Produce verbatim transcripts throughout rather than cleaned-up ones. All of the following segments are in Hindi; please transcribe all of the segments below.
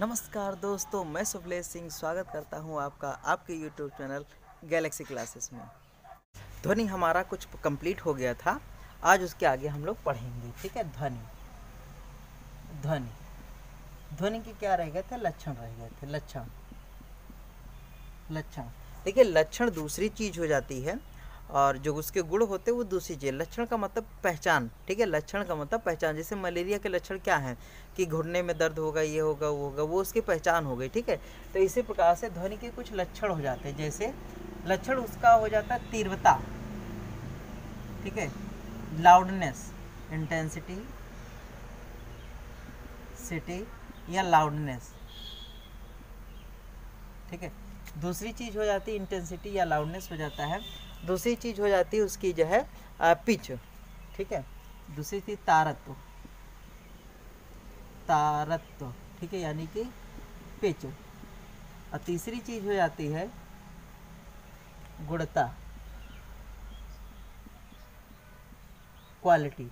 नमस्कार दोस्तों, मैं शुभलेश सिंह स्वागत करता हूं आपका आपके यूट्यूब चैनल गैलेक्सी क्लासेस में। ध्वनि हमारा कुछ कंप्लीट हो गया था। आज उसके आगे हम लोग पढ़ेंगे। ठीक है। ध्वनि ध्वनि ध्वनि के क्या रह गए थे? लक्षण रह गए थे। लक्षण लक्षण देखिए, लक्षण दूसरी चीज हो जाती है और जो उसके गुण होते हैं वो दूसरी चीज। लक्षण का मतलब पहचान। ठीक है। लक्षण का मतलब पहचान। जैसे मलेरिया के लक्षण क्या हैं कि घुटने में दर्द होगा, ये होगा, वो होगा, वो उसकी पहचान हो गई। ठीक है। तो इसी प्रकार से ध्वनि के कुछ लक्षण हो जाते हैं। जैसे लक्षण उसका हो जाता है तीव्रता। ठीक है। लाउडनेस, इंटेंसिटी, सिटी या लाउडनेस। ठीक है। दूसरी चीज हो जाती है इंटेंसिटी या लाउडनेस हो जाता है। दूसरी चीज हो जाती है उसकी जो है पिच। ठीक है। दूसरी चीज तारत्व। तारत्व ठीक है, यानी कि पिच। और तीसरी चीज हो जाती है गुणता, क्वालिटी।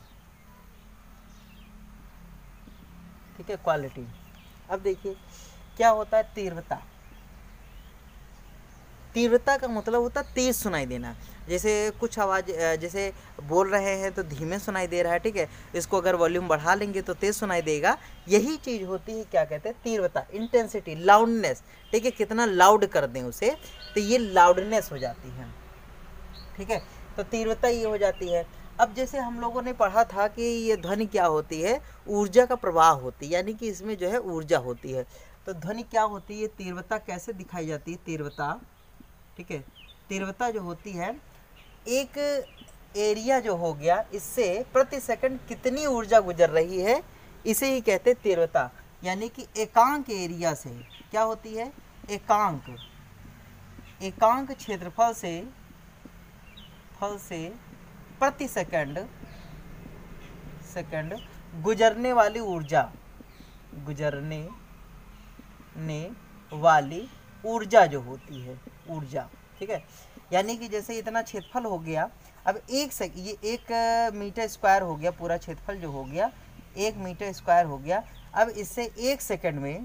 ठीक है, क्वालिटी। अब देखिए क्या होता है तीव्रता। तीव्रता का मतलब होता है तेज सुनाई देना। जैसे कुछ आवाज, जैसे बोल रहे हैं तो धीमे सुनाई दे रहा है। ठीक है। इसको अगर वॉल्यूम बढ़ा लेंगे तो तेज सुनाई देगा। यही चीज होती है, क्या कहते हैं, तीव्रता, इंटेंसिटी, लाउडनेस। ठीक है, कितना लाउड कर दें उसे, तो ये लाउडनेस हो जाती है। ठीक है। तो तीव्रता ये हो जाती है। अब जैसे हम लोगों ने पढ़ा था कि ये ध्वनि क्या होती है, ऊर्जा का प्रवाह होती है, यानी कि इसमें जो है ऊर्जा होती है। तो ध्वनि क्या होती है, तीव्रता कैसे दिखाई जाती है? तीव्रता, ठीक है, तीव्रता जो होती है, एक एरिया जो हो गया, इससे प्रति सेकंड कितनी ऊर्जा गुजर रही है, इसे ही कहते हैं तीव्रता। यानी कि एकांक एरिया से क्या होती है, एकांक एकांक क्षेत्रफल से फल से प्रति सेकंड सेकंड गुजरने वाली ऊर्जा गुजरने ने वाली ऊर्जा जो होती है, ऊर्जा। ठीक है। यानी कि जैसे इतना क्षेत्रफल हो गया, अब एक से ये एक मीटर स्क्वायर हो गया, पूरा क्षेत्रफल जो हो गया एक मीटर स्क्वायर हो गया। अब इससे एक सेकंड में,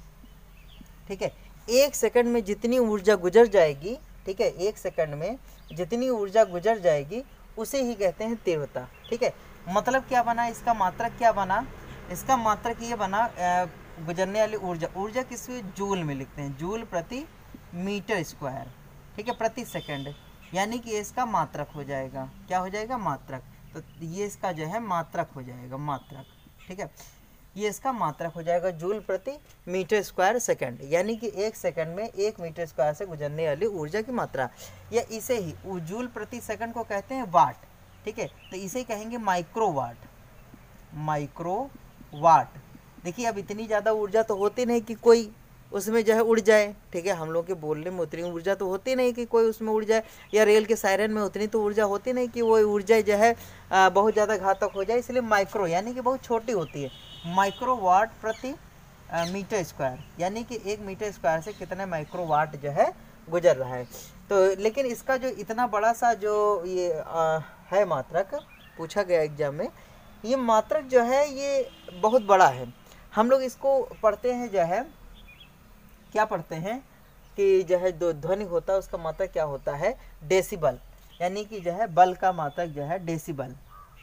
ठीक है, एक सेकंड में जितनी ऊर्जा गुजर जाएगी, ठीक है, एक सेकंड में जितनी ऊर्जा गुजर जाएगी उसे ही कहते हैं तीव्रता। ठीक है। मतलब क्या बना इसका, मात्रक क्या बना इसका? मात्रक ये बना गुजरने वाली ऊर्जा। ऊर्जा किसी जूल में लिखते हैं, जूल प्रति मीटर स्क्वायर। ठीक है, प्रति सेकंड। यानी कि इसका मात्रक हो जाएगा, क्या हो जाएगा, मात्रक। तो ये इसका जो है मात्रक हो जाएगा, मात्रक। ठीक है, ये इसका मात्रक हो जाएगा, जूल प्रति मीटर स्क्वायर सेकंड। यानी कि एक सेकंड में एक मीटर स्क्वायर से गुजरने वाली ऊर्जा की मात्रा, या इसे ही जूल प्रति सेकंड को कहते हैं वाट। ठीक है। तो इसे कहेंगे माइक्रो वाट, माइक्रो वाट। देखिए, अब इतनी ज़्यादा ऊर्जा तो होती नहीं कि कोई उसमें जो है उड़ जाए। ठीक है। हम लोग के बोलने में उतनी ऊर्जा तो होती नहीं कि कोई उसमें उड़ जाए, या रेल के सायरन में उतनी तो ऊर्जा होती नहीं कि वो ऊर्जा जो है आ, बहुत ज़्यादा घातक हो जाए। इसलिए माइक्रो यानी कि बहुत छोटी होती है। माइक्रो वाट प्रति मीटर स्क्वायर, यानी कि एक मीटर स्क्वायर से कितने माइक्रो वाट जो है गुजर रहा है। तो लेकिन इसका जो इतना बड़ा सा जो ये आ, है मात्रक, पूछा गया एग्जाम में, ये मात्रक जो है ये बहुत बड़ा है। हम लोग इसको पढ़ते हैं जो है, क्या पढ़ते हैं कि जो है दो ध्वनि होता है उसका मात्रक क्या होता है, डेसिबल। यानी कि जो है बल का मात्रक जो है डेसिबल,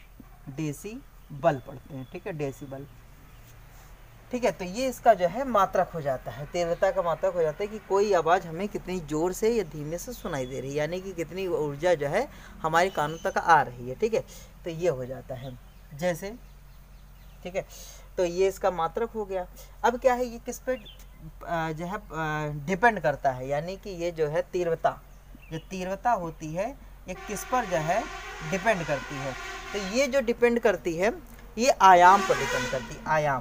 डेसिबल पढ़ते हैं। ठीक है, डेसिबल। ठीक है। तो ये इसका जो है मात्रक हो जाता है, तीव्रता का मात्रक हो जाता है कि कोई आवाज़ हमें कितनी जोर से या धीमे से सुनाई दे रही है, यानी कि कितनी ऊर्जा जो है हमारे कानों तक आ रही है। ठीक है। तो ये हो जाता है जैसे, ठीक है, तो ये इसका मात्रक हो गया। अब क्या है, ये किस पे जो है डिपेंड करता है, यानी कि ये जो है तीव्रता, जो तीव्रता होती है ये किस पर जो है डिपेंड करती है। तो ये जो डिपेंड करती है ये आयाम पर डिपेंड करती है। आयाम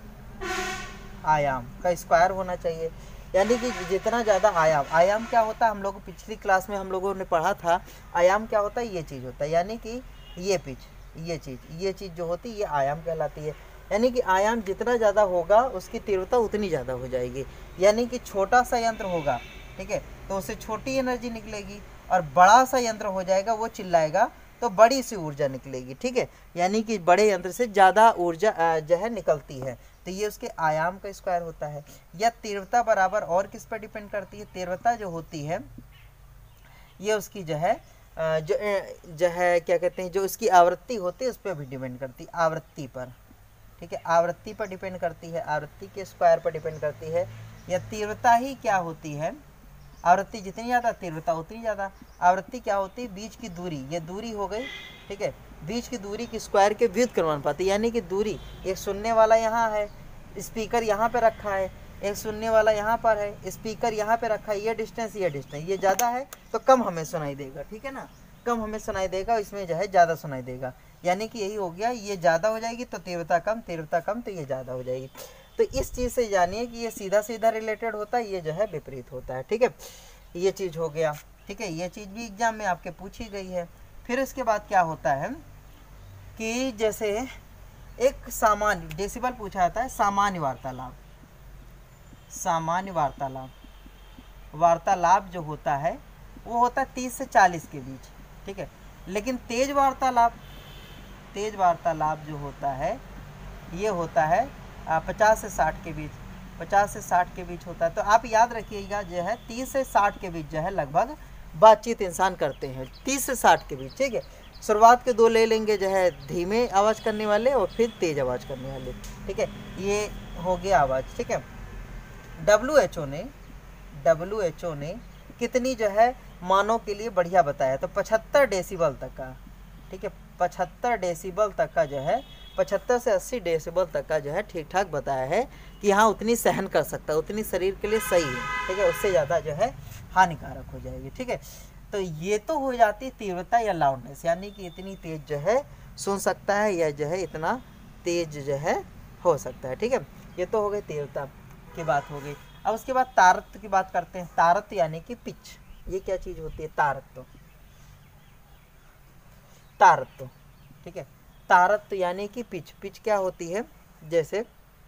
आयाम का स्क्वायर होना चाहिए, यानी कि जितना ज़्यादा आयाम, आयाम क्या होता है, हम लोग पिछली क्लास में हम लोगों ने पढ़ा था। आयाम क्या होता है, ये चीज़ होता है, यानी कि ये पिच, ये चीज़ ये चीज़ जो होती है ये आयाम कहलाती है। यानी कि आयाम जितना ज़्यादा होगा उसकी तीव्रता उतनी ज़्यादा हो जाएगी। यानी कि छोटा सा यंत्र होगा, ठीक है, तो उससे छोटी एनर्जी निकलेगी, और बड़ा सा यंत्र हो जाएगा, वो चिल्लाएगा तो बड़ी सी ऊर्जा निकलेगी। ठीक है। यानी कि बड़े यंत्र से ज़्यादा ऊर्जा जो है निकलती है। तो ये उसके आयाम का स्क्वायर होता है। या तीव्रता बराबर और किस पर डिपेंड करती है, तीव्रता जो होती है ये उसकी जो है जो जो है क्या कहते हैं, जो उसकी आवृत्ति होती है उस पर भी डिपेंड करती है, आवृत्ति पर, ठीक है, आवृत्ति पर डिपेंड करती है, आवृत्ति के स्क्वायर पर डिपेंड करती है। या तीव्रता ही क्या होती है, आवृत्ति जितनी ज़्यादा तीव्रता उतनी ज़्यादा। आवृत्ति क्या होती है, बीच की दूरी, ये दूरी हो गई, ठीक है, बीच की दूरी की स्क्वायर के व्युत्क्रमानुपाती, यानी कि दूरी, एक सुनने वाला यहाँ है, स्पीकर यहाँ पे रखा है, एक सुनने वाला यहाँ पर है, स्पीकर यहाँ पे रखा है, ये डिस्टेंस ये डिस्टेंस, ये ज़्यादा है तो कम हमें सुनाई देगा, ठीक है ना, कम हमें सुनाई देगा, इसमें जो है ज़्यादा सुनाई देगा। यानी कि यही हो गया, ये ज़्यादा हो जाएगी तो तीव्रता कम, तीव्रता कम तो ये ज़्यादा हो जाएगी। तो इस चीज़ से जानिए कि ये सीधा सीधा रिलेटेड होता है, ये जो है विपरीत होता है, ठीक है, ये चीज़ हो गया, ठीक है, ये चीज़ भी एग्जाम में आपके पूछी गई है। फिर उसके बाद क्या होता है कि जैसे एक सामान्य डेसिबल पूछा जाता है, सामान्य वार्तालाप, सामान्य वार्तालाप, वार्तालाप जो होता है वो होता है तीस से चालीस के बीच, ठीक है, लेकिन तेज वार्तालाप, तेज वार्तालाप जो होता है ये होता है पचास से साठ के बीच, पचास से साठ के बीच होता है। तो आप याद रखिएगा जो है तीस से साठ के बीच जो है लगभग बातचीत इंसान करते हैं, तीस से साठ के बीच, ठीक है। शुरुआत के दो ले लेंगे जो है धीमे आवाज़ करने वाले और फिर तेज आवाज़ करने वाले, ठीक है, ये हो गया आवाज़, ठीक है। डब्ल्यू एच ओ ने डब्ल्यू एच ओ ने कितनी जो है मानों के लिए बढ़िया बताया, तो पचहत्तर डेसिबल तक का, ठीक है, पचहत्तर डेसिबल तक का जो है, पचहत्तर से अस्सी डेसिबल तक का जो है ठीक ठाक बताया है कि हाँ उतनी सहन कर सकता है, उतनी शरीर के लिए सही है, ठीक है, उससे ज़्यादा जो है हानिकारक हो जाएगी, ठीक है। तो ये तो हो जाती तीव्रता या लाउडनेस, यानी कि इतनी तेज जो है सुन सकता है या जो है इतना तेज जो है हो सकता है, ठीक है, ये तो हो गई तीव्रता की बात हो गई। अब उसके बाद तारत्व की बात करते हैं। तारत्व यानी कि पिच, ये क्या चीज़ होती है, तारत्व, तारत्व, ठीक है, तारत्व यानी कि पिच, पिच क्या होती है, जैसे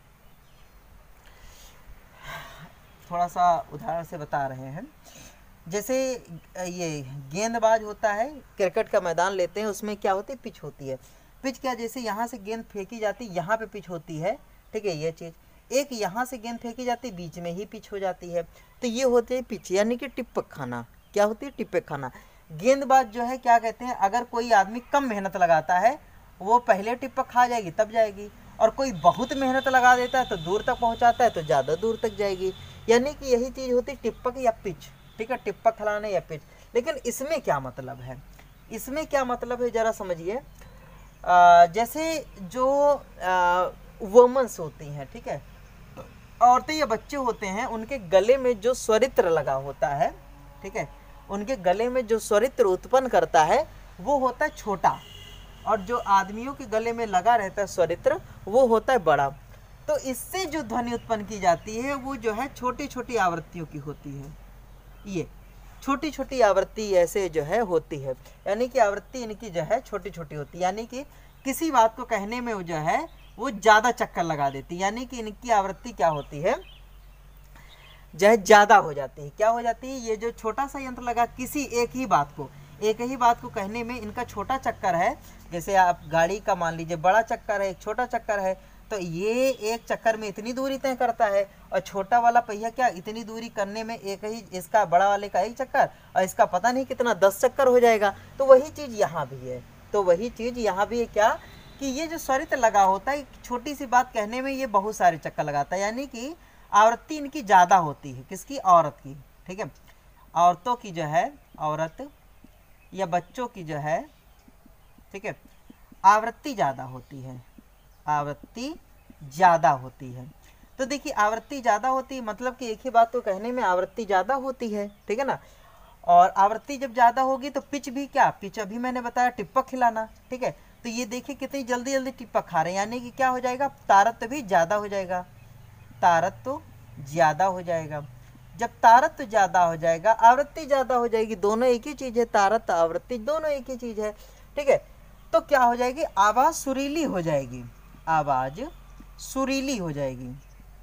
थोड़ा सा उदाहरण से बता रहे हैं, जैसे ये गेंदबाज होता है, क्रिकेट का मैदान लेते हैं, उसमें क्या होती है, पिच होती है। पिच क्या, जैसे यहाँ से गेंद फेंकी जाती है यहाँ पे पिच होती है, ठीक है, ये चीज़, एक यहाँ से गेंद फेंकी जाती है बीच में ही पिच हो जाती है, तो ये होती है पिच, यानी कि टिप्पक खाना, क्या होती है, टिप्पक खाना। गेंदबाज जो है क्या कहते हैं, अगर कोई आदमी कम मेहनत लगाता है वो पहले टिप्पक खा जाएगी तब जाएगी, और कोई बहुत मेहनत लगा देता है तो दूर तक पहुँचाता है तो ज़्यादा दूर तक जाएगी, यानी कि यही चीज़ होती है टिप्पक या पिच, ठीक है, टिप्पक खिलाना या पिच। लेकिन इसमें क्या मतलब है, इसमें क्या मतलब है ज़रा समझिए। जैसे जो वुमेन्स होती हैं, ठीक है, औरतें या बच्चे होते हैं, उनके गले में जो स्वरित्र लगा होता है, ठीक है, उनके गले में जो स्वरित्र उत्पन्न करता है वो होता है छोटा, और जो आदमियों के गले में लगा रहता है स्वरित्र वो होता है बड़ा। तो इससे जो ध्वनि उत्पन्न की जाती है वो जो है छोटी छोटी आवृत्तियों की होती है, ये छोटी छोटी आवृत्ति ऐसे जो है होती है, यानी कि आवृत्ति इनकी जो है छोटी छोटी होती है, यानी कि किसी बात को कहने में वो जो है वो ज़्यादा चक्कर लगा देती है, यानी कि इनकी आवृत्ति क्या होती है, जो है ज़्यादा हो जाती है। क्या हो जाती है, ये जो छोटा सा यंत्र लगा किसी एक ही बात को एक ही बात को कहने में इनका छोटा चक्कर है, जैसे आप गाड़ी का मान लीजिए बड़ा चक्कर है, एक छोटा चक्कर है, तो ये एक चक्कर में इतनी दूरी तय करता है, और छोटा वाला पहिया क्या इतनी दूरी करने में एक ही, इसका बड़ा वाले का एक चक्कर और इसका पता नहीं कितना दस चक्कर हो जाएगा। तो वही चीज़ यहाँ भी है, तो वही चीज़ यहाँ भी है, क्या कि ये जो स्वरित्र लगा होता है छोटी सी बात कहने में ये बहुत सारे चक्कर लगाता है, यानी कि आवृत्ति इनकी ज़्यादा होती है, किसकी, औरत की, ठीक है, औरतों की जो है, औरत या बच्चों की जो है, ठीक है, आवृत्ति ज़्यादा होती है, आवृत्ति ज़्यादा होती है। तो देखिए आवृत्ति ज़्यादा होती है मतलब कि एक ही बात को कहने में आवृत्ति ज़्यादा होती है, ठीक है ना, और आवृत्ति जब ज़्यादा होगी तो पिच भी क्या, पिच अभी मैंने बताया टिप्पक खिलाना, ठीक है, तो ये देखिए कितनी जल्दी जल्दी टिप्पक खा रहे हैं, यानी कि क्या हो जाएगा, तारत्व भी ज़्यादा हो जाएगा, तारत्व ज़्यादा हो जाएगा। जब तारत्व ज़्यादा हो जाएगा आवृत्ति ज़्यादा हो जाएगी, दोनों एक ही चीज़ है, तारत्व आवृत्ति दोनों एक ही चीज़ है, ठीक है, तो क्या हो जाएगी, आवाज़ सुरीली हो जाएगी, आवाज़ सुरीली हो जाएगी,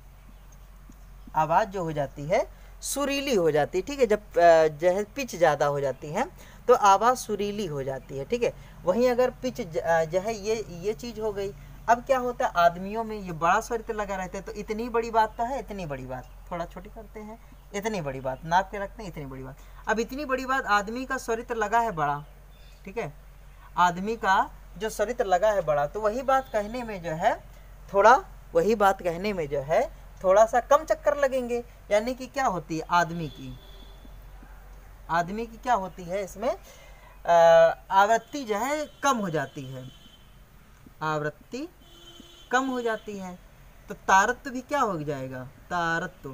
आवाज़ जो हो जाती है सुरीली हो जाती है, ठीक है, जब जो है पिच ज़्यादा हो जाती है तो आवाज़ सुरीली हो जाती है, ठीक है। वहीं अगर पिच जो है ये ये चीज़ हो गई, अब क्या होता है, आदमियों में ये बड़ा स्वरित लगा रहता है, तो इतनी बड़ी बात तो है, इतनी बड़ी बात थोड़ा छोटी करते हैं, इतनी बड़ी बात नाप के रखते हैं, इतनी बड़ी बात। अब इतनी बड़ी बात, आदमी का स्वरित लगा है बड़ा, ठीक है, आदमी का जो स्वरित लगा है बड़ा, तो वही बात कहने में जो है थोड़ा, वही बात कहने में जो है थोड़ा सा कम चक्कर लगेंगे। यानी कि क्या होती है, आदमी की आदमी की क्या होती है, इसमें आवृत्ति जो है कम हो जाती है, आवृत्ति कम हो जाती है, तो तारत्व भी क्या हो जाएगा, तारत्व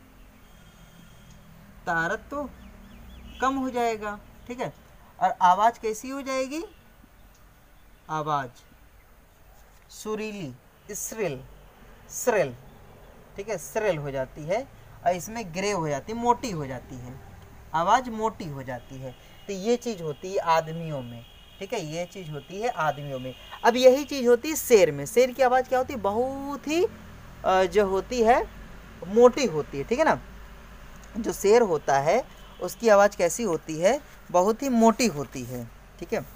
तारत्व कम हो जाएगा, ठीक है। और आवाज कैसी हो जाएगी, आवाज सुरीली, श्रिल श्रिल ठीक है, श्रिल हो जाती है, और इसमें ग्रेव हो जाती है, मोटी हो जाती है, आवाज मोटी हो जाती है। तो ये चीज होती है आदमियों में, ठीक है, ये चीज होती है आदमियों में। अब यही चीज होती है शेर में। शेर की आवाज क्या होती है, बहुत ही जो होती है मोटी होती है, ठीक है ना। जो शेर होता है उसकी आवाज कैसी होती है, बहुत ही मोटी होती है, ठीक है।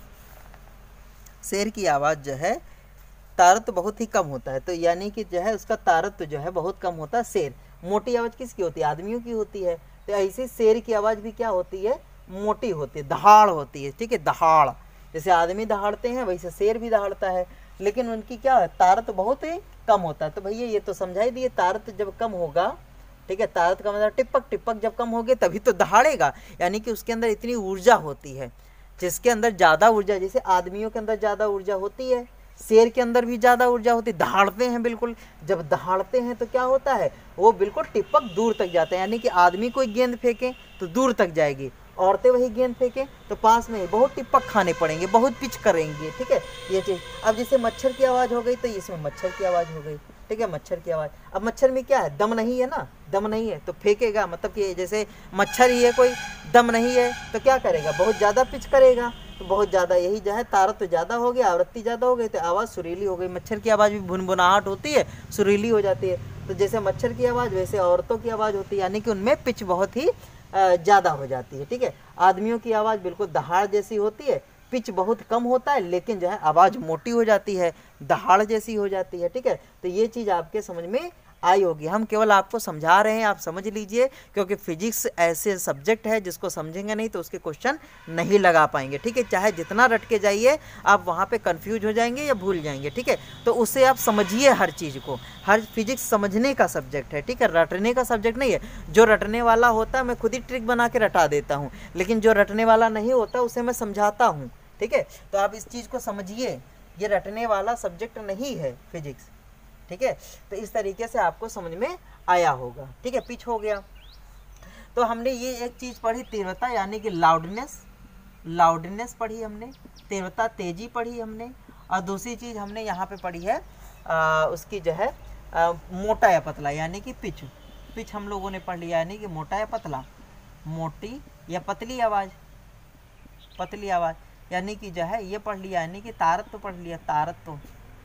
शेर की आवाज जो है तारत्व बहुत ही कम होता है, तो यानी कि जो है उसका तारत्व जो है बहुत कम होता है। शेर, मोटी आवाज किसकी होती है, आदमियों की होती है। तो ऐसे शेर की आवाज भी क्या होती है, मोटी होती है, दहाड़ होती है, ठीक है, दहाड़। जैसे आदमी दहाड़ते हैं वैसे शेर भी दहाड़ता है, लेकिन उनकी क्या है, तारत्व बहुत ही कम होता है। तो भैया ये तो समझाई दिए, तारत्व जब कम होगा, ठीक है, तारत्व का मतलब टिपक टिपक जब कम होगे तभी तो दहाड़ेगा। यानी कि उसके अंदर इतनी ऊर्जा होती है, जिसके अंदर ज्यादा ऊर्जा, जैसे आदमियों के अंदर ज्यादा ऊर्जा होती है, शेर के अंदर भी ज्यादा ऊर्जा होती है, दहाड़ते हैं बिल्कुल। जब दहाड़ते हैं तो क्या होता है, वो बिल्कुल टिपक दूर तक जाते हैं। यानी कि आदमी कोई गेंद फेंके तो दूर तक जाएगी, औरतें वही गेंद फेंके तो पास में बहुत टिपक खाने पड़ेंगे, बहुत पिच करेंगे, ठीक है, ये चीज। अब जैसे मच्छर की आवाज हो गई तो इसमें मच्छर की आवाज हो गई, ठीक है, मच्छर की आवाज। अब मच्छर में क्या है, दम नहीं है ना, दम नहीं है तो फेंकेगा, मतलब कि जैसे मच्छर ही है, कोई दम नहीं है तो क्या करेगा, बहुत ज्यादा पिच करेगा, तो बहुत ज्यादा, यही जो है तारत्व ज्यादा हो गया, आवृत्ति ज्यादा हो गई तो आवाज सुरीली हो गई। मच्छर की आवाज भी भुनभुनाहट होती है, सुरीली हो जाती है। तो जैसे मच्छर की आवाज वैसे औरतों की आवाज होती है, यानी कि उनमें पिच बहुत ही ज्यादा हो जाती है, ठीक है। आदमियों की आवाज बिल्कुल दहाड़ जैसी होती है, पिच बहुत कम होता है, लेकिन जो है आवाज मोटी हो जाती है, दहाड़ जैसी हो जाती है, ठीक है। तो ये चीज आपके समझ में आई होगी। हम केवल आपको समझा रहे हैं, आप समझ लीजिए, क्योंकि फिजिक्स ऐसे सब्जेक्ट है जिसको समझेंगे नहीं तो उसके क्वेश्चन नहीं लगा पाएंगे, ठीक है। चाहे जितना रट के जाइए आप वहाँ पे कंफ्यूज हो जाएंगे या भूल जाएंगे, ठीक है। तो उससे आप समझिए हर चीज़ को, हर फिजिक्स समझने का सब्जेक्ट है, ठीक है, रटने का सब्जेक्ट नहीं है। जो रटने वाला होता है मैं खुद ही ट्रिक बना के रटा देता हूँ, लेकिन जो रटने वाला नहीं होता उसे मैं समझाता हूँ, ठीक है। तो आप इस चीज़ को समझिए, ये रटने वाला सब्जेक्ट नहीं है फिजिक्स, ठीक है। तो इस तरीके से आपको समझ में आया होगा, ठीक है। पिच हो गया, तो हमने ये एक चीज पढ़ी तीव्रता, यानी कि लाउडनेस, लाउडनेस पढ़ी हमने, तीव्रता तेजी पढ़ी हमने, और दूसरी चीज हमने यहाँ पे पढ़ी है आ, उसकी जो है आ, मोटा या पतला, यानी कि पिच। पिच हम लोगों ने पढ़ लिया, यानी कि मोटा या पतला, मोटी या पतली आवाज, पतली आवाज, यानी कि जो है ये पढ़ लिया, यानी कि तारत्व पढ़ लिया, तारत्व,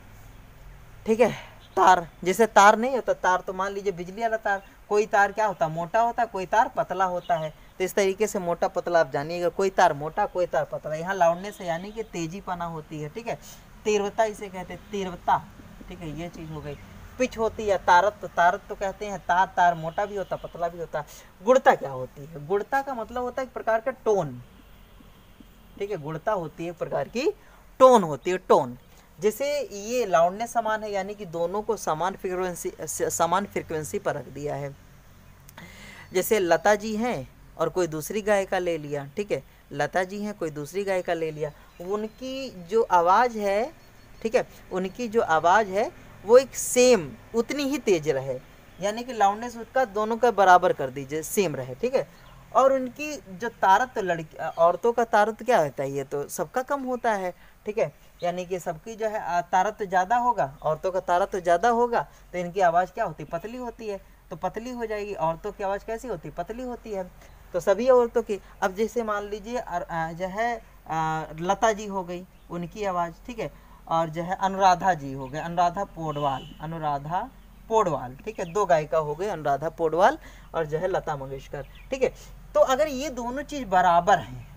ठीक है। तार, जैसे तार नहीं होता, तार तो मान लीजिए बिजली वाला तार, कोई तार क्या होता है, मोटा होता है, कोई तार पतला होता है। तो इस तरीके से मोटा पतला आप जानिएगा, कोई तार मोटा कोई तार पतला। यहाँ लाउडनेस है, यानी कि तेजी पना होती है, ठीक है। तीव्रता इसे कहते हैं, तीव्रता, ठीक है, ये चीज हो गई। पिच होती है, तारत्व, तारत्व तो कहते हैं तार, तार मोटा भी होता पतला भी होता है। गुणता क्या होती है, गुणता का मतलब होता है एक प्रकार का टोन, ठीक है, गुणता होती है एक प्रकार की टोन होती है, टोन। जैसे ये लाउडनेस समान है, यानी कि दोनों को समान फ्रीक्वेंसी, समान फ्रीक्वेंसी पर रख दिया है। जैसे लता जी हैं और कोई दूसरी गायिका ले लिया, ठीक है, लता जी हैं कोई दूसरी गायिका ले लिया, उनकी जो आवाज़ है, ठीक है, उनकी जो आवाज़ है वो एक सेम उतनी ही तेज रहे, यानी कि लाउडनेस उसका दोनों का बराबर कर दीजिए, सेम रहे, ठीक है। और उनकी जो तारत्व, लड़की औरतों का तारत्व क्या होता है, ये तो सबका कम होता है, ठीक है, यानी कि सबकी जो है तारत्व ज़्यादा होगा, औरतों का तारत्व ज़्यादा होगा, तो इनकी आवाज़ क्या होती है, पतली होती है, तो पतली हो जाएगी। औरतों की आवाज़ कैसी होती है, पतली होती है, तो सभी औरतों की। अब जैसे मान लीजिए जो है लता जी हो गई, उनकी आवाज़, ठीक है, और जो है अनुराधा जी हो गए, अनुराधा पौडवाल, अनुराधा पौडवाल, ठीक है, दो गायिका हो गई, अनुराधा पौडवाल और जो है लता मंगेशकर, ठीक है। तो अगर ये दोनों चीज़ बराबर हैं,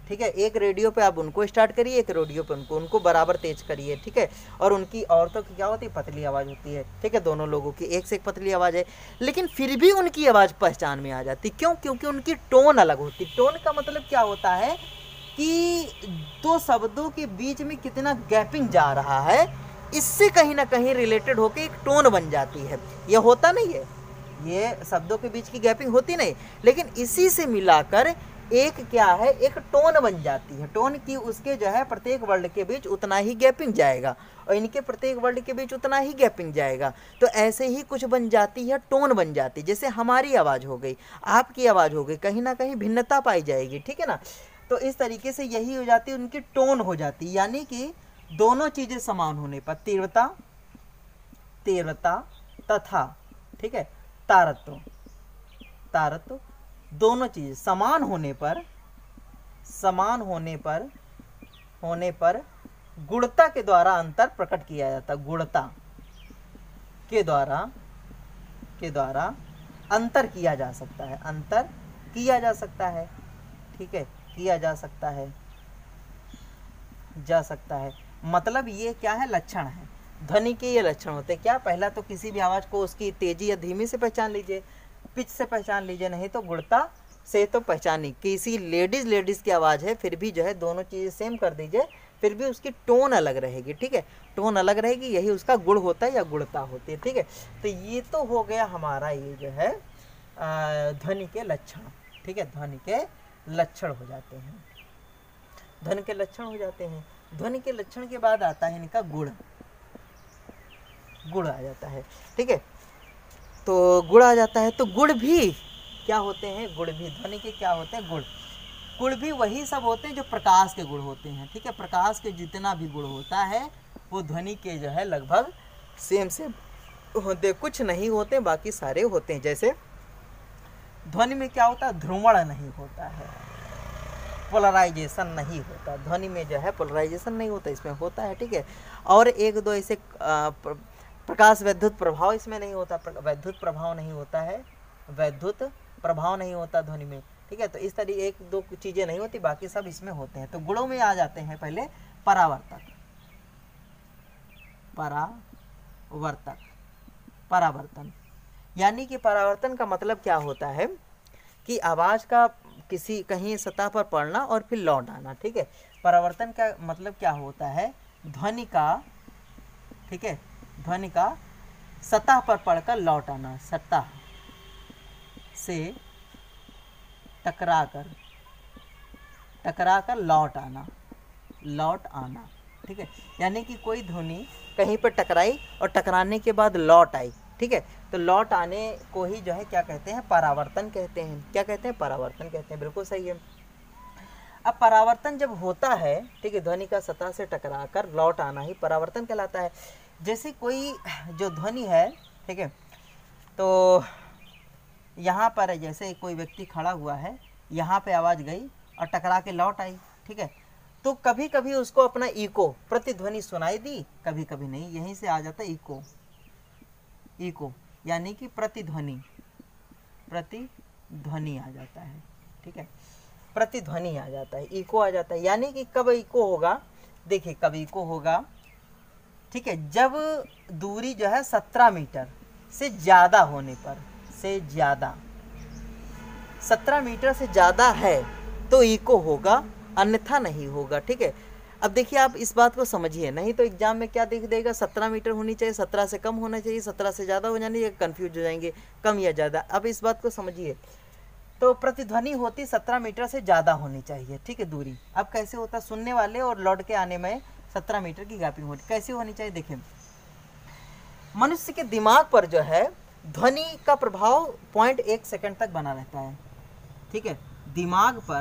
ठीक है। एक रेडियो पे आप उनको स्टार्ट करिए, एक रेडियो पे उनको उनको बराबर तेज करिए, ठीक है। और उनकी औरतों की क्या होती है, पतली आवाज़ होती है, ठीक है। दोनों लोगों की एक से एक पतली आवाज़ है, लेकिन फिर भी उनकी आवाज़ पहचान में आ जाती। क्यों? क्योंकि उनकी टोन अलग होती। टोन का मतलब क्या होता है कि दो शब्दों के बीच में कितना गैपिंग जा रहा है, इससे कहीं ना कहीं रिलेटेड होकर एक टोन बन जाती है। यह होता नहीं है, ये शब्दों के बीच की गैपिंग होती नहीं, लेकिन इसी से मिलाकर एक क्या है, एक टोन बन जाती है। टोन की उसके जो है प्रत्येक वर्ड के बीच उतना ही गैपिंग जाएगा और इनके प्रत्येक वर्ड के बीच उतना ही गैपिंग जाएगा। तो ऐसे ही कुछ बन जाती है, टोन बन जाती है। जैसे हमारी आवाज़ हो गई, आपकी आवाज़ हो गई, कहीं ना कहीं भिन्नता पाई जाएगी, ठीक है ना। तो इस तरीके से यही हो जाती है, उनकी टोन हो जाती है। यानी कि दोनों चीज़ें समान होने पर, तीव्रता तीव्रता तथा, ठीक है, तारत्व तारत्व दोनों चीज़ें समान होने पर समान होने पर होने पर गुणता के द्वारा अंतर प्रकट किया जाता है। गुणता के द्वारा के द्वारा अंतर किया जा सकता है, अंतर किया जा सकता है, ठीक है, किया जा सकता है जा सकता है मतलब ये क्या है, लक्षण है। ध्वनि के ये लक्षण होते हैं। क्या? पहला तो किसी भी आवाज़ को उसकी तेजी या धीमी से पहचान लीजिए, पिच से पहचान लीजिए, नहीं तो गुणता से तो पहचानी। किसी लेडीज लेडीज की आवाज़ है, फिर भी जो है दोनों चीज़ें सेम कर दीजिए, फिर भी उसकी टोन अलग रहेगी, ठीक है, टोन अलग रहेगी, यही उसका गुण होता है या गुणता होती है, ठीक है। तो ये तो हो गया हमारा ये जो है ध्वनि के लक्षण, ठीक है, ध्वनि के लक्षण हो जाते हैं, ध्वनि के लक्षण हो जाते हैं। ध्वनि के लक्षण के बाद आता है इनका गुण, गुण आ जाता है, ठीक है। तो गुण आ जाता है, तो गुण भी क्या होते हैं, गुण भी ध्वनि के क्या होते हैं, गुण। गुण भी वही सब होते हैं जो प्रकाश के गुण होते हैं, ठीक है। प्रकाश के जितना भी गुण होता है वो ध्वनि के जो है लगभग सेम सेम होते, कुछ नहीं होते, बाकी सारे होते हैं। जैसे ध्वनि में क्या होता है, ध्रुवण नहीं होता है, पोलराइजेशन नहीं होता। ध्वनि में जो है पोलराइजेशन नहीं होता, इसमें होता है, ठीक है। और एक दो ऐसे प्रकाश वैद्युत प्रभाव इसमें नहीं होता, वैद्युत प्रभाव नहीं होता है, वैद्युत प्रभाव नहीं होता ध्वनि में, ठीक है। तो इस तरह एक दो चीज़ें नहीं होती, बाकी सब इसमें होते हैं। तो गुणों में आ जाते हैं पहले परावर्तक, परावर्तक परावर्तन। यानी कि परावर्तन का मतलब क्या होता है कि आवाज़ का किसी कहीं सतह पर पड़ना और फिर लौट आना, ठीक है। परावर्तन का मतलब क्या होता है, ध्वनि का, ठीक है, ध्वनि का सतह पर पड़कर लौट आना, सतह से टकराकर टकराकर लौट आना, लौट आना, ठीक है। यानी कि कोई ध्वनि कहीं पर टकराई और टकराने के बाद लौट आई, ठीक है। तो लौट आने को ही जो है क्या कहते हैं, परावर्तन कहते हैं। क्या कहते हैं, परावर्तन कहते हैं, बिल्कुल सही है। अब परावर्तन जब होता है, ठीक है, ध्वनि का सतह से टकराकर लौट आना ही परावर्तन कहलाता है। जैसे कोई जो ध्वनि है, ठीक है, तो यहाँ पर जैसे कोई व्यक्ति खड़ा हुआ है, यहाँ पे आवाज़ गई और टकरा के लौट आई, ठीक है। तो कभी कभी उसको अपना इको प्रतिध्वनि सुनाई दी, कभी कभी नहीं, यहीं से आ जाता है इको, इको यानी कि प्रतिध्वनि, प्रतिध्वनि आ जाता है, ठीक है, प्रतिध्वनि आ जाता है, इको आ जाता है। यानी कि कब इको होगा, देखिए कब इको होगा, ठीक है, जब दूरी जो है सत्रह मीटर से ज़्यादा होने पर, से ज़्यादा सत्रह मीटर से ज़्यादा है तो इको होगा, अन्यथा नहीं होगा, ठीक है। अब देखिए आप इस बात को समझिए, नहीं तो एग्जाम में क्या देख देगा, सत्रह मीटर होनी चाहिए, सत्रह से कम होना चाहिए, सत्रह से ज़्यादा हो जानी है, कन्फ्यूज हो जाएंगे, कम या ज़्यादा। अब इस बात को समझिए, तो प्रतिध्वनि होती सत्रह मीटर से ज़्यादा होनी चाहिए, ठीक है, दूरी। अब कैसे होता, सुनने वाले और लौट के आने में सत्रह मीटर की गैपिंग होती, कैसे होनी चाहिए, देखिए मनुष्य के दिमाग पर जो है ध्वनि का प्रभाव पॉइंट एक सेकंड तक बना रहता है, ठीक है। दिमाग पर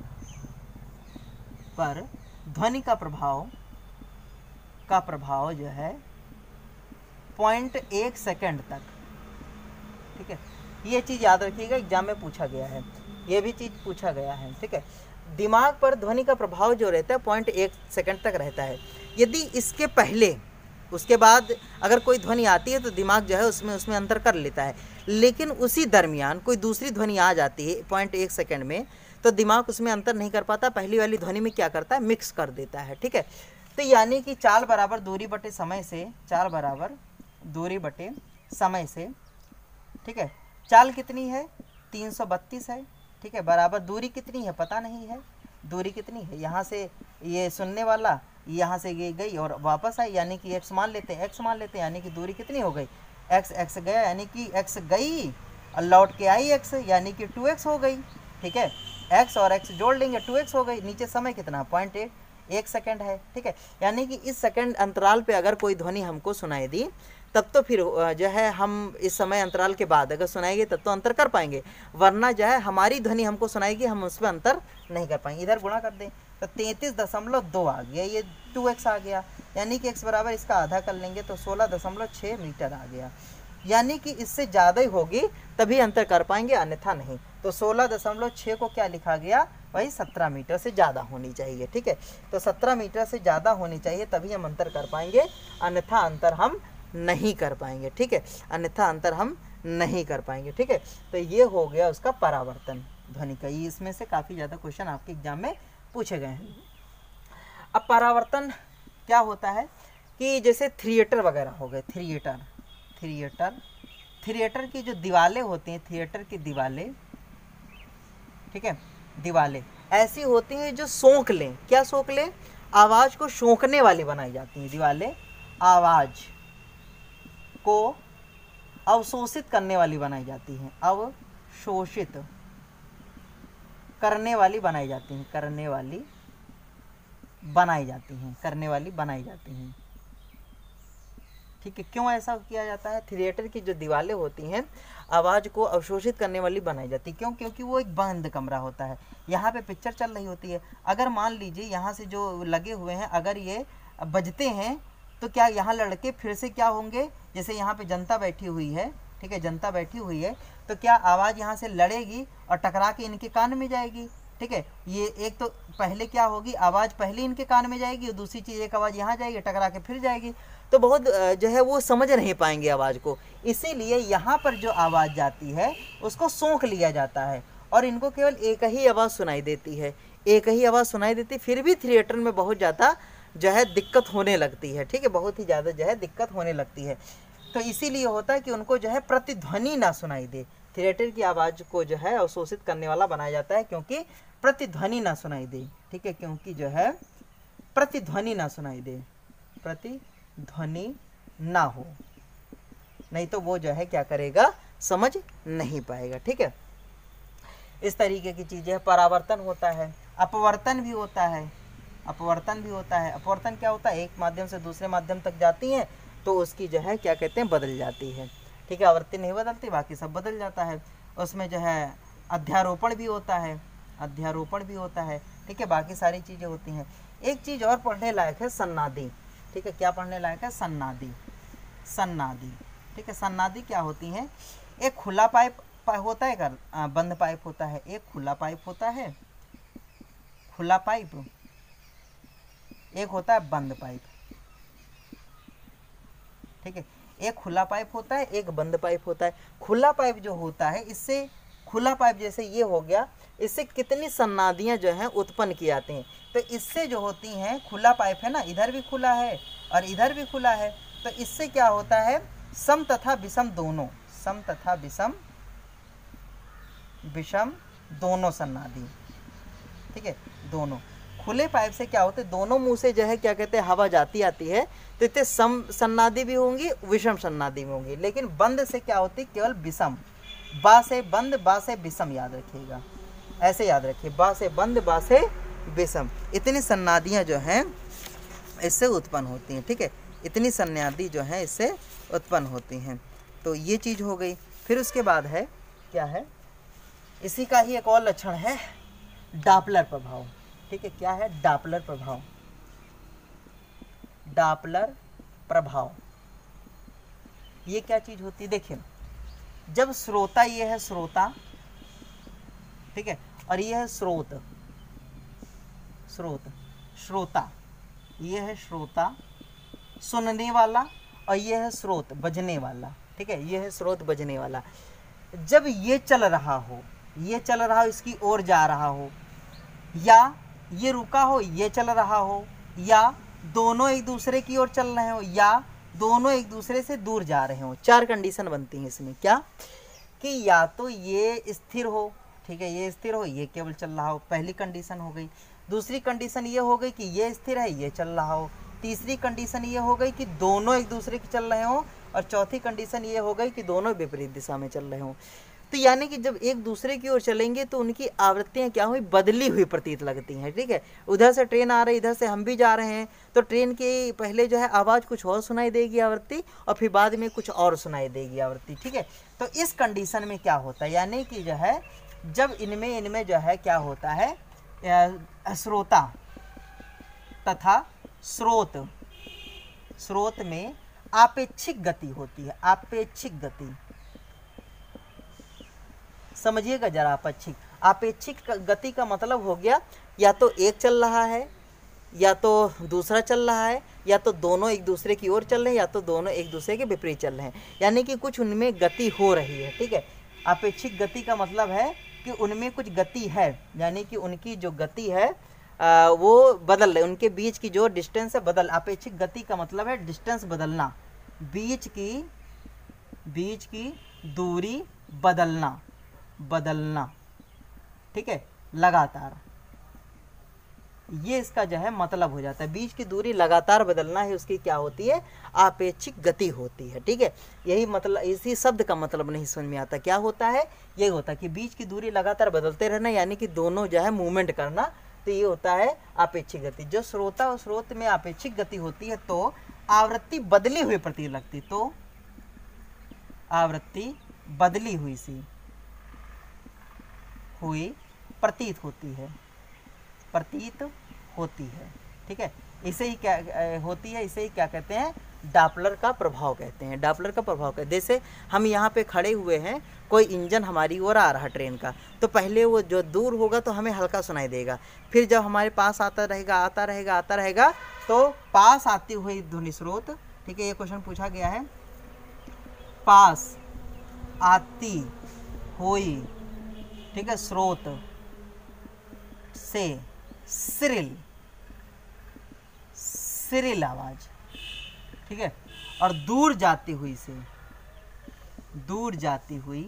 पर ध्वनि का प्रभाव का प्रभाव जो है पॉइंट एक सेकंड तक, ठीक है। ये चीज़ याद रखिएगा, एग्जाम में पूछा गया है, ये भी चीज़ पूछा गया है, ठीक है। दिमाग पर ध्वनि का प्रभाव जो रहता है पॉइंट एक सेकंड तक रहता है। यदि इसके पहले उसके बाद अगर कोई ध्वनि आती है तो दिमाग जो है उसमें उसमें अंतर कर लेता है, लेकिन उसी दरमियान कोई दूसरी ध्वनि आ जाती है पॉइंट एक सेकंड में, तो दिमाग उसमें अंतर नहीं कर पाता, पहली वाली ध्वनि में क्या करता है, मिक्स कर देता है। ठीक है, तो यानी कि चाल बराबर दूरी बटे समय से, चाल बराबर दूरी बटे समय से, ठीक है, चाल कितनी है, तीन सौ बत्तीस है। ठीक है, बराबर दूरी कितनी है पता नहीं है, दूरी कितनी है, यहाँ से ये सुनने वाला यहाँ से ये गई और वापस आई, यानी कि एक्स मान लेते हैं, एक्स मान लेते हैं, यानी कि दूरी कितनी हो गई, एक्स, एक्स गया यानी कि एक्स गई और लौट के आई एक्स, यानी कि टू एक्स हो गई। ठीक है, एक्स और एक्स जोड़ लेंगे, टू एक्स हो गई। नीचे समय कितना, पॉइंट एट, एक सेकंड है। ठीक है, यानी कि इस सेकंड अंतराल पे अगर कोई ध्वनि हमको सुनाई दी तब तो फिर जो है हम इस समय अंतराल के बाद अगर सुनाएंगे तब तो अंतर कर पाएंगे, वरना जो है हमारी ध्वनि हमको सुनाएगी, हम उस पर अंतर नहीं कर पाएंगे। इधर गुणा कर दें तो तैंतीस दशमलव दो आ गया, ये टू एक्स आ गया, यानी कि एक्स बराबर इसका आधा कर लेंगे तो सोलह दशमलव छः मीटर आ गया, यानी कि इससे ज़्यादा ही होगी तभी अंतर कर पाएंगे, अन्यथा नहीं। तो सोलह दशमलव छः को क्या लिखा गया, वही सत्रह मीटर से ज़्यादा होनी चाहिए। ठीक है, तो सत्रह मीटर से ज़्यादा होनी चाहिए तभी हम अंतर कर पाएंगे, अन्यथा अंतर हम नहीं कर पाएंगे। ठीक है, अन्यथा अंतर हम नहीं कर पाएंगे। ठीक है, तो ये हो गया उसका परावर्तन ध्वनि का। ये इसमें से काफ़ी ज़्यादा क्वेश्चन आपके एग्जाम में पूछे गए हैं। अब परावर्तन क्या होता है कि जैसे थिएटर वगैरह हो गए, थिएटर थिएटर थिएटर की जो दीवारें होती हैं, थिएटर की दीवारें, ठीक है, दीवारें ऐसी होती हैं जो सोंक लें, क्या सोंक लें, आवाज़ को सोंकने वाली बनाई जाती हैं। दीवारें आवाज़ को अवशोषित करने वाली बनाई जाती हैं, अवशोषित करने वाली बनाई जाती हैं, करने वाली बनाई जाती हैं, करने वाली बनाई जाती हैं। ठीक है, क्यों ऐसा किया जाता है, थिएटर की जो दीवारें होती हैं आवाज़ को अवशोषित करने वाली बनाई जाती है, क्यों, क्योंकि वो एक बंद कमरा होता है, यहाँ पे पिक्चर चल रही होती है, अगर मान लीजिए यहाँ से जो लगे हुए हैं अगर ये बजते हैं तो क्या यहाँ लड़के फिर से क्या होंगे, जैसे यहाँ पे जनता बैठी हुई है, ठीक है, जनता बैठी हुई है, तो क्या आवाज़ यहाँ से लड़ेगी और टकरा के इनके कान में जाएगी। ठीक है, ये एक तो पहले क्या होगी, आवाज़ पहले इनके कान में जाएगी और दूसरी चीज़ एक आवाज़ यहाँ जाएगी, टकरा के फिर जाएगी, तो बहुत जो है वो समझ नहीं पाएंगे आवाज़ को। इसीलिए यहाँ पर जो आवाज़ जाती है उसको सोंख लिया जाता है और इनको केवल एक ही आवाज़ सुनाई देती है, एक ही आवाज़ सुनाई देती, फिर भी थिएटर में बहुत ज़्यादा जो है दिक्कत होने लगती है। ठीक है, बहुत ही ज़्यादा जो है दिक्कत होने लगती है। तो इसीलिए होता है कि उनको जो है प्रतिध्वनि ना सुनाई दे, थिएटर की आवाज़ को जो है अवशोषित करने वाला बनाया जाता है क्योंकि प्रतिध्वनि ना सुनाई दे। ठीक है, क्योंकि जो है प्रतिध्वनि ना सुनाई दे, प्रतिध्वनि ना हो, नहीं तो वो जो है क्या करेगा, समझ नहीं पाएगा। ठीक है, इस तरीके की चीज़ें, परावर्तन होता है, अपवर्तन भी होता है, अपवर्तन भी होता है। अपवर्तन क्या होता है, एक माध्यम से दूसरे माध्यम तक जाती हैं तो उसकी जो है क्या कहते हैं, बदल जाती है। ठीक है, आवृत्ति नहीं बदलती, बाकी सब बदल जाता है। उसमें जो है अध्यारोपण भी होता है, अध्यारोपण भी होता है। ठीक है, बाकी सारी चीज़ें होती हैं। एक चीज़ और पढ़ने लायक है, सन्नादी। ठीक है, क्या पढ़ने लायक है, सन्नादी, सन्नादी। ठीक है, सन्नादी क्या होती हैं, एक खुला पाइप होता है, कर बंद पाइप होता है, एक खुला पाइप होता है, खुला पाइप, एक होता है बंद पाइप। ठीक है, एक खुला पाइप होता है, एक बंद पाइप होता है। खुला पाइप जो होता है, इससे खुला पाइप जैसे ये हो गया, इससे कितनी सन्नादियाँ जो हैं उत्पन्न की जाती हैं। तो इससे जो होती हैं, खुला पाइप है ना, इधर भी खुला है और इधर भी खुला है, तो इससे क्या होता है, सम तथा विषम दोनों, सम तथा विषम, विषम दोनों सन्नादी। ठीक है, दोनों। खुले पाइप से क्या होते हैं, दोनों मुंह से जो है क्या कहते हैं, हवा जाती आती है, तो इतने सम सन्नादी भी होंगी, विषम सन्नादी भी होंगी। लेकिन बंद से क्या होती है, केवल विषम, बा से बंद, बा से विषम, याद रखिएगा, ऐसे याद रखिए, बा से बंद, बा से विषम, इतनी सन्नादियाँ जो हैं इससे उत्पन्न होती हैं। ठीक है, इतनी सन्नादी जो हैं इससे उत्पन्न होती हैं। तो ये चीज़ हो गई। फिर उसके बाद है क्या है, इसी का ही एक और लक्षण है डापलर प्रभाव। ठीक है, क्या है, डापलर प्रभाव, डापलर प्रभाव। ये क्या चीज होती है, देखिए, जब श्रोता, ये है श्रोता, ठीक है, और ये है स्रोत, स्रोत, श्रोता, ये है श्रोता सुनने वाला, और ये है स्रोत बजने वाला। ठीक है, ये है स्रोत बजने वाला। जब ये चल रहा हो, ये चल रहा हो इसकी ओर जा रहा हो, या ये रुका हो ये चल रहा हो, या दोनों एक दूसरे की ओर चल रहे हो, या दोनों एक दूसरे से दूर जा रहे हो। चार कंडीशन बनती हैं इसमें। क्या कि या तो ये स्थिर हो, ठीक है, ये स्थिर हो ये केवल चल रहा हो, पहली कंडीशन हो गई। दूसरी कंडीशन ये हो गई कि ये स्थिर है ये चल रहा हो। तीसरी कंडीशन ये हो गई कि दोनों एक दूसरे की चल रहे हो, और चौथी कंडीशन ये हो गई कि दोनों विपरीत दिशा में चल रहे हो। तो यानी कि जब एक दूसरे की ओर चलेंगे तो उनकी आवृत्तियां क्या हुई, बदली हुई प्रतीत लगती हैं, ठीक है। उधर से ट्रेन आ रही, इधर से हम भी जा रहे हैं, तो ट्रेन के पहले जो है आवाज़ कुछ और सुनाई देगी आवृत्ति, और फिर बाद में कुछ और सुनाई देगी आवृत्ति, ठीक है। तो इस कंडीशन में क्या होता है, यानी कि जो है जब इनमें इनमें जो है क्या होता है, श्रोता तथा स्रोत, स्रोत में आपेक्षिक गति होती है, आपेक्षिक गति, समझिएगा जरा। आपेक्षिक आपेक्षिक गति का मतलब हो गया या तो एक चल रहा है, या तो दूसरा चल रहा है, या तो दोनों एक दूसरे की ओर चल रहे हैं, या तो दोनों एक दूसरे के विपरीत चल रहे हैं, यानी कि कुछ उनमें गति हो रही है, ठीक है। आपेक्षिक गति का मतलब है कि उनमें कुछ गति है, यानी कि उनकी जो गति है आ, वो बदल रहे, उनके बीच की जो डिस्टेंस है बदल। आपेक्षिक गति का मतलब है डिस्टेंस बदलना, बीच की बीच की दूरी बदलना, बदलना, ठीक है, लगातार। ये इसका जो है मतलब हो जाता है, बीच की दूरी लगातार बदलना है, उसकी क्या होती है, आपेक्षिक गति होती है, ठीक है। यही मतलब, इसी शब्द का मतलब नहीं समझ में आता क्या होता है। ये होता है कि बीच की दूरी लगातार बदलते रहना, यानी कि दोनों जो है मूवमेंट करना, तो ये होता है आपेक्षिक गति। जो श्रोता और स्रोत में आपेक्षिक गति होती है तो आवृत्ति बदली हुई प्रतीत लगती, तो आवृत्ति बदली हुई सी हुई प्रतीत होती है, प्रतीत होती है, ठीक है। इसे ही क्या होती है, इसे ही क्या कहते हैं, डापलर का प्रभाव कहते हैं, डापलर का प्रभाव कहते हैं। जैसे हम यहाँ पे खड़े हुए हैं, कोई इंजन हमारी ओर आ रहा ट्रेन का, तो पहले वो जो दूर होगा तो हमें हल्का सुनाई देगा, फिर जब हमारे पास आता रहेगा आता रहेगा आता रहेगा तो पास आती हुई ध्वनि स्रोत, ठीक है, ये क्वेश्चन पूछा गया है, पास आती हुई, ठीक है, स्रोत से सिरिल सिरिल आवाज, ठीक है, और दूर जाती हुई से दूर जाती हुई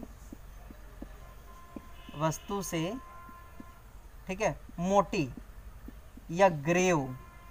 वस्तु से, ठीक है, मोटी या ग्रेव,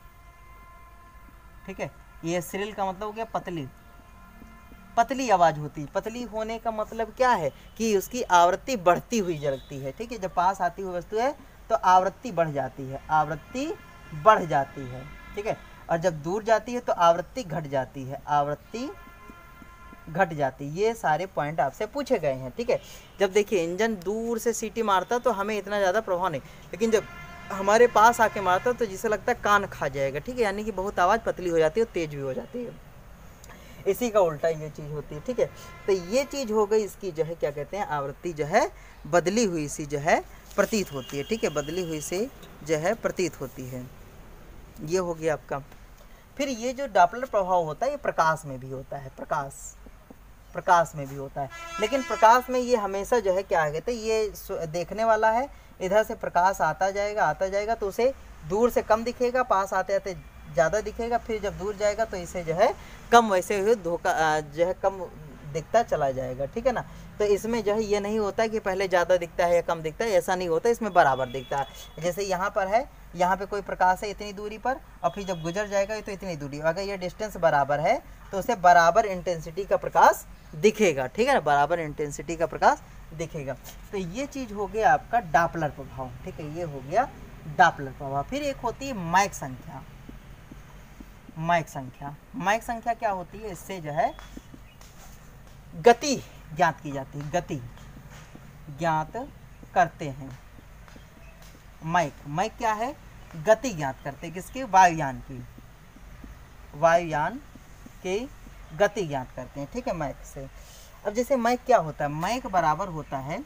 ठीक है। ये सिरिल का मतलब हो गया पतली, पतली आवाज होती है। पतली होने का मतलब क्या है कि उसकी आवृत्ति बढ़ती हुई जलती है, ठीक है। जब पास आती हुई वस्तु है तो आवृत्ति बढ़ जाती है, आवृत्ति बढ़ जाती है, ठीक है। और जब दूर जाती है तो आवृत्ति घट जाती है, आवृत्ति घट जाती है। ये सारे पॉइंट आपसे पूछे गए हैं, ठीक है। जब देखिए इंजन दूर से सीटी मारता तो हमें इतना ज़्यादा प्रभाव नहीं, लेकिन जब हमारे पास आके मारता तो जिसे लगता है कान खा जाएगा, ठीक है, यानी कि बहुत आवाज़ पतली हो जाती है और तेज भी हो जाती है। इसी का उल्टा ये चीज़ होती है, ठीक है। तो ये चीज़ हो गई, इसकी जो है क्या कहते हैं, आवृत्ति जो है बदली हुई सी जो है प्रतीत होती है, ठीक है, बदली हुई से जो है प्रतीत होती है। ये हो गया आपका। फिर ये जो डापलर प्रभाव होता है ये प्रकाश में भी होता है, प्रकाश प्रकाश में भी होता है, लेकिन प्रकाश में ये हमेशा जो है क्या कहते हैं, ये देखने वाला है, इधर से प्रकाश आता जाएगा आता जाएगा तो उसे दूर से कम दिखेगा, पास आते आते ज़्यादा दिखेगा, फिर जब दूर जाएगा तो इसे जो है कम, वैसे हुए धोखा जो है कम दिखता चला जाएगा, ठीक है ना। तो इसमें जो है ये नहीं होता है कि पहले ज़्यादा दिखता है या कम दिखता है, ऐसा नहीं होता, इसमें बराबर दिखता है। जैसे यहाँ पर है, यहाँ पे कोई प्रकाश है इतनी दूरी पर, और फिर जब गुजर जाएगा तो इतनी दूरी, अगर ये डिस्टेंस बराबर है तो उसे बराबर इंटेंसिटी का प्रकाश दिखेगा, ठीक है ना, बराबर इंटेंसिटी का प्रकाश दिखेगा। तो ये चीज़ हो गया आपका डापलर प्रभाव, ठीक है, ये हो गया डापलर प्रभाव। फिर एक होती है मैक संख्या। मैक संख्या, मैक संख्या क्या होती है, इससे जो है गति ज्ञात की जाती है, गति ज्ञात करते हैं। मैक मैक क्या है, गति ज्ञात करते हैं, किसके, वायुयान की, वायुयान की गति ज्ञात करते हैं, ठीक है, मैक से। अब जैसे मैक क्या होता है, मैक बराबर होता है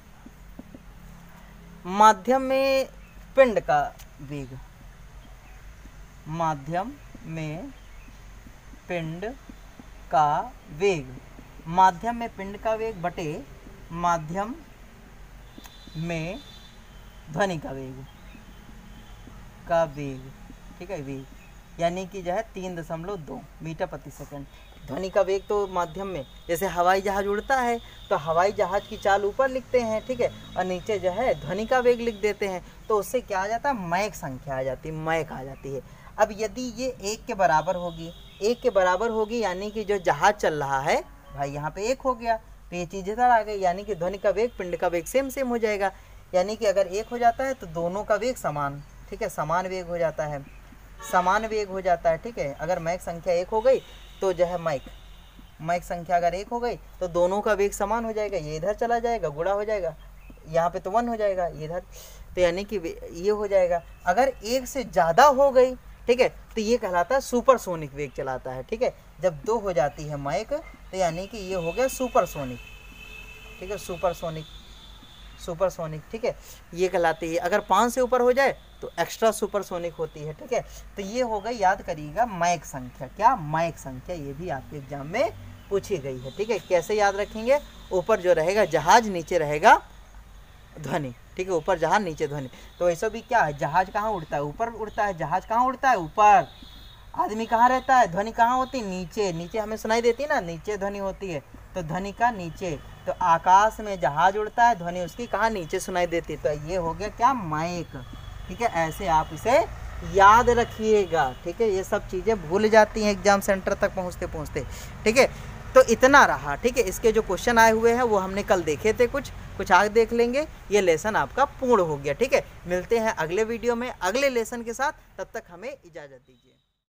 माध्यम में पिंड का वेग, माध्यम में पिंड का वेग, माध्यम में पिंड का वेग बटे माध्यम में ध्वनि का वेग का वेग, ठीक है, वेग यानी कि जो है तीन दशमलव दो मीटर प्रति सेकंड। ध्वनि का वेग तो माध्यम में, जैसे हवाई जहाज उड़ता है तो हवाई जहाज की चाल ऊपर लिखते हैं, ठीक है, और नीचे जो है ध्वनि का वेग लिख देते हैं, तो उससे क्या आ जाता है, मैक संख्या आ जाती है, मैक आ जाती है। अब यदि ये एक के बराबर होगी, एक के बराबर होगी यानी कि जो जहाज चल रहा है भाई यहाँ पे एक हो गया, तो ये चीज़ इधर आ गई, यानी कि ध्वनि का वेग पिंड का वेग सेम सेम हो जाएगा। यानी कि अगर एक हो जाता है तो दोनों का वेग समान, ठीक है, समान वेग हो जाता है, समान वेग हो जाता है, ठीक है। अगर मैक संख्या एक हो गई तो जो है मैक मैक संख्या अगर एक हो गई तो दोनों का वेग समान हो जाएगा, ये इधर चला जाएगा, गुणा हो जाएगा, यहाँ पे तो वन हो जाएगा, ये इधर, तो यानी कि ये हो जाएगा। अगर एक से ज़्यादा हो गई, ठीक है, तो ये कहलाता है सुपरसोनिक वेग चलाता है, ठीक है। जब दो हो जाती है मैक तो यानी कि ये हो गया सुपरसोनिक, ठीक है, सुपरसोनिक, सुपरसोनिक, ठीक है, ये कहलाती है। अगर पाँच से ऊपर हो जाए तो एक्स्ट्रा सुपरसोनिक होती है, ठीक है। तो ये हो गई, याद करिएगा, मैक संख्या। क्या, मैक संख्या, ये भी आपके एग्जाम में पूछी गई है, ठीक है। कैसे याद रखेंगे, ऊपर जो रहेगा जहाज, नीचे रहेगा ध्वनि, ठीक है, ऊपर जहाज नीचे ध्वनि। तो ऐसा भी क्या है, जहाज कहाँ उड़ता है, ऊपर उड़ता है, जहाज कहाँ उड़ता है, ऊपर। आदमी कहाँ रहता है, ध्वनि कहाँ होती है, नीचे, नीचे हमें सुनाई देती है ना, नीचे ध्वनि होती है, तो ध्वनि का नीचे। तो आकाश में जहाज उड़ता है, ध्वनि उसकी कहाँ, नीचे सुनाई देती है, तो ये हो गया क्या, मैक, ठीक है। ऐसे आप इसे याद रखिएगा, ठीक है। ये सब चीज़ें भूल जाती हैं एग्जाम सेंटर तक पहुँचते पहुँचते, ठीक है। तो इतना रहा, ठीक है। इसके जो क्वेश्चन आए हुए हैं वो हमने कल देखे थे, कुछ कुछ आज देख लेंगे। ये लेसन आपका पूर्ण हो गया, ठीक है। मिलते हैं अगले वीडियो में अगले लेसन के साथ, तब तक हमें इजाज़त दीजिए।